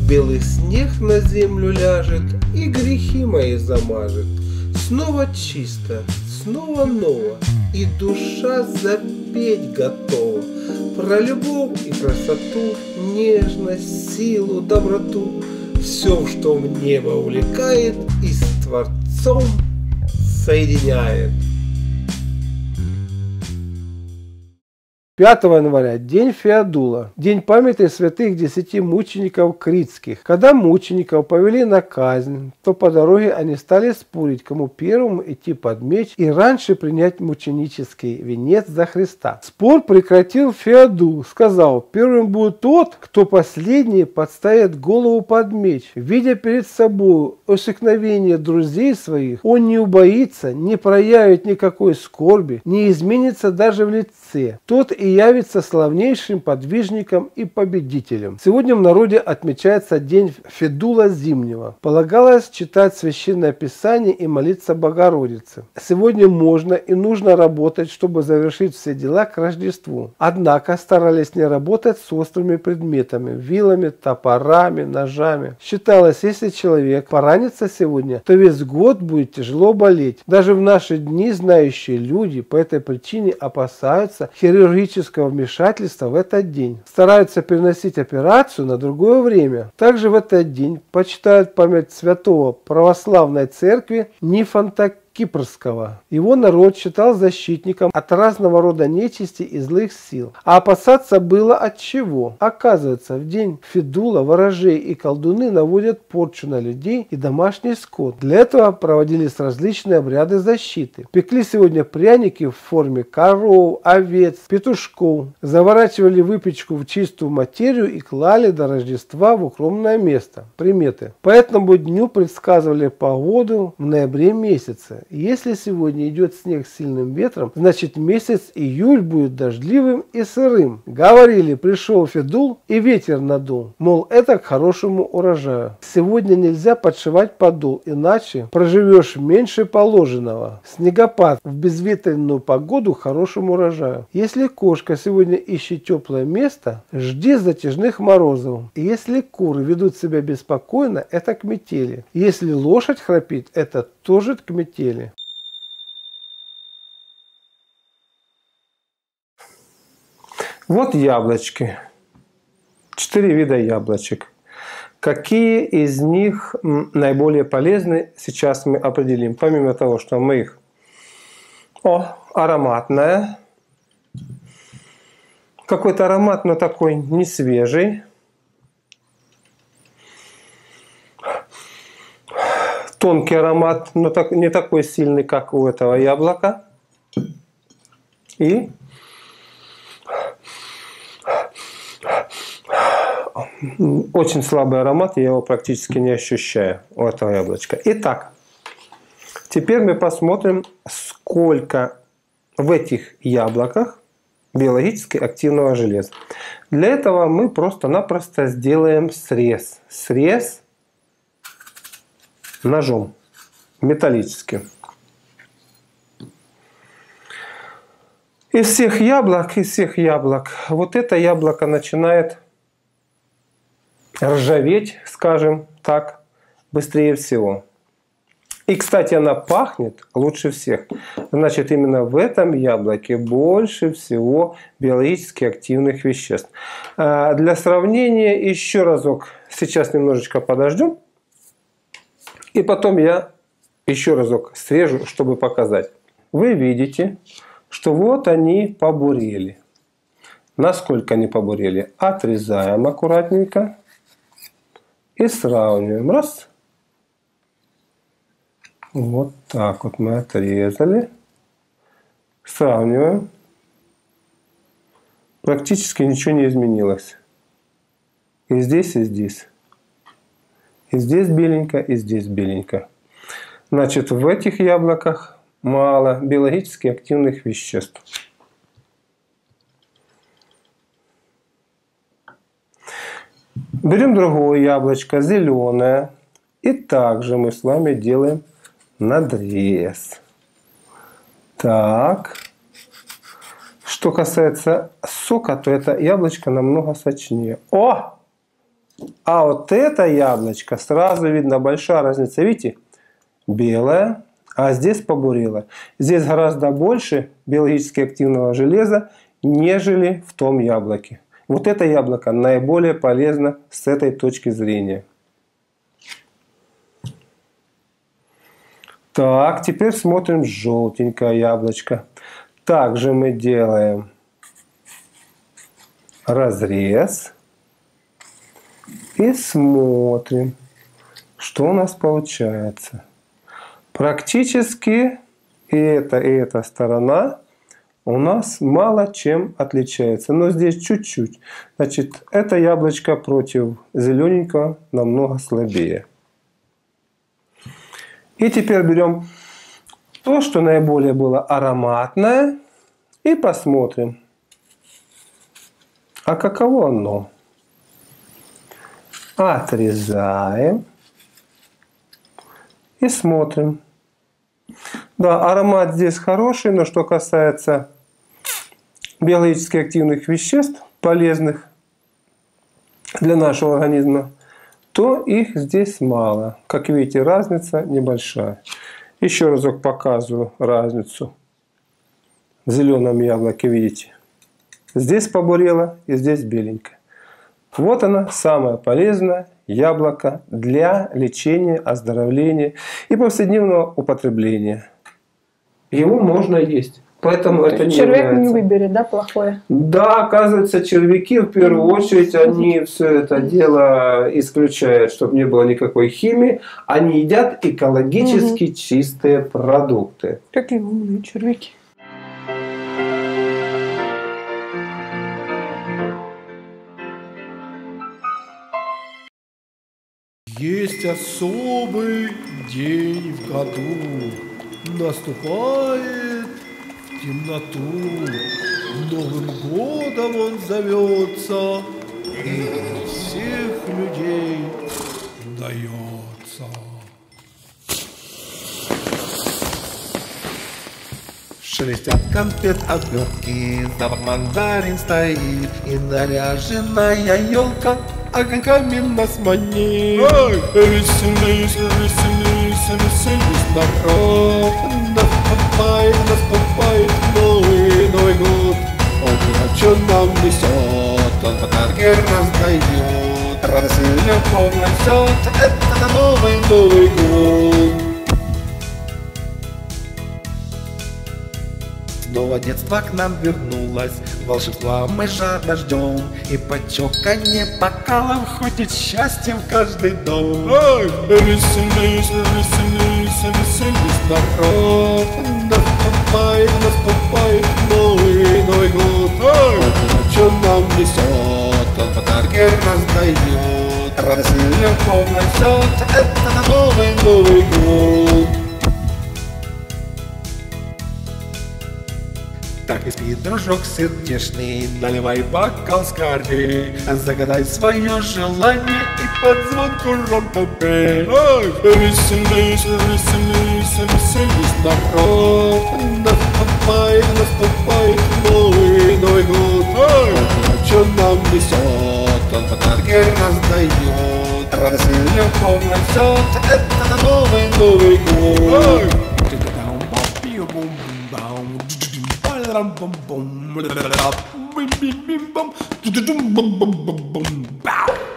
белый снег на землю ляжет и грехи мои замажет. Снова чисто, снова ново, и душа запеть готова про любовь и красоту, нежность, силу, доброту. Все, что в небо увлекает и с Творцом соединяет. 5 января – День Феодула, день памяти святых 10 мучеников критских. Когда мучеников повели на казнь, то по дороге они стали спорить, кому первому идти под меч и раньше принять мученический венец за Христа. Спор прекратил Феодул, сказал: первым будет тот, кто последний подставит голову под меч. Видя перед собой усекновение друзей своих, он не убоится, не проявит никакой скорби, не изменится даже в лице. Тот и явится славнейшим подвижником и победителем. Сегодня в народе отмечается день Федула Зимнего. Полагалось читать Священное Писание и молиться Богородице. Сегодня можно и нужно работать, чтобы завершить все дела к Рождеству. Однако старались не работать с острыми предметами, вилами, топорами, ножами. Считалось, если человек поранится сегодня, то весь год будет тяжело болеть. Даже в наши дни знающие люди по этой причине опасаются хирургического вмешательства в этот день. Стараются переносить операцию на другое время. Также в этот день почитают память святого православной церкви Нифонта Кипрского. Его народ считал защитником от разного рода нечисти и злых сил. А опасаться было от чего? Оказывается, в день Федула ворожеи и колдуны наводят порчу на людей и домашний скот. Для этого проводились различные обряды защиты. Пекли сегодня пряники в форме коров, овец, петушков. Заворачивали выпечку в чистую материю и клали до Рождества в укромное место. Приметы. По этому дню предсказывали погоду в ноябре месяце. Если сегодня идет снег с сильным ветром, значит месяц июль будет дождливым и сырым. Говорили, пришел Федул и ветер надул. Мол, это к хорошему урожаю. Сегодня нельзя подшивать подол, иначе проживешь меньше положенного. Снегопад в безветренную погоду к хорошему урожаю. Если кошка сегодня ищет теплое место, жди затяжных морозов. И если куры ведут себя беспокойно, это к метели. Если лошадь храпит, это тоже к метели. Вот яблочки. 4 вида яблочек. Какие из них наиболее полезны, сейчас мы определим. Помимо того, что мы их... Ароматная. Какой-то аромат, но такой не свежий. Тонкий аромат, но не такой сильный, как у этого яблока. И очень слабый аромат, я его практически не ощущаю у этого яблочка. Итак, теперь мы посмотрим, сколько в этих яблоках биологически активного железа. Для этого мы просто-напросто сделаем срез. Срез ножом металлическим. Из всех яблок, вот это яблоко начинает ржаветь, скажем так, быстрее всего. И, кстати, она пахнет лучше всех. Значит, именно в этом яблоке больше всего биологически активных веществ. Для сравнения еще разок, сейчас немножечко подождем. И потом я еще разок срежу, чтобы показать. Вы видите, что вот они побурели. Насколько они побурели? Отрезаем аккуратненько и сравниваем. Раз. Вот так вот мы отрезали. Сравниваем. Практически ничего не изменилось. И здесь, и здесь. И здесь беленько, и здесь беленько. Значит, в этих яблоках мало биологически активных веществ. Берем другое яблочко, зеленое. И также мы с вами делаем надрез. Так. Что касается сока, то это яблочко намного сочнее. А вот это яблочко, сразу видно большая разница. Видите, белое, а здесь побурело. Здесь гораздо больше биологически активного железа, нежели в том яблоке. Вот это яблоко наиболее полезно с этой точки зрения. Так, теперь смотрим желтенькое яблочко. Также мы делаем разрез и смотрим, что у нас получается. Практически и эта сторона у нас мало чем отличается. Но здесь чуть-чуть. Значит, это яблочко против зелененького намного слабее. И теперь берем то, что наиболее было ароматное, и посмотрим, а каково оно. Отрезаем и смотрим. Да, аромат здесь хороший, но что касается биологически активных веществ, полезных для нашего организма, то их здесь мало. Как видите, разница небольшая. Еще разок показываю разницу. В зеленом яблоке, видите, здесь побурело и здесь беленькое. Вот она, самое полезное яблоко для лечения, оздоровления и повседневного употребления. Его можно есть. Поэтому это не червяк является... не выберет, да, плохое? Да, оказывается, червяки в первую очередь, они все это дело исключают, чтобы не было никакой химии. Они едят экологически чистые продукты. Какие умные червяки. Есть особый день в году. Наступает в темноту. Новым годом он зовется, и для всех людей дается. Шелестят конфет обертки, запах мандарин стоит, и наряженная елка огоньками нас манит. Ой, веселись, веселись, веселись, народ. Наступает Новый год. Он что нам несет, он подарки раздает, радость и любовь несет, это Новый год. Снова детство к нам вернулось, волшебства мы жадно ждем, и под чоканье бокалов ходит счастье в каждый дом. Ой, веселись, веселись, веселись, народ. Наступает Новый год. Ой, что нам несет, он подарки раздает, радость и любовь несет, это Новый год. Так и спит, дружок сердечный, наливай бокал скорей, загадай свое желание и под звонку ромко пей. Ой, веселись, веселись, веселись, народ. Наступает Новый год. Ой, что нам несет, он подарки раздает, радость и любовь несет, это Новый год. Ой. Bum bum bum bum bum bum bum bum bum bum bum bum bum bum.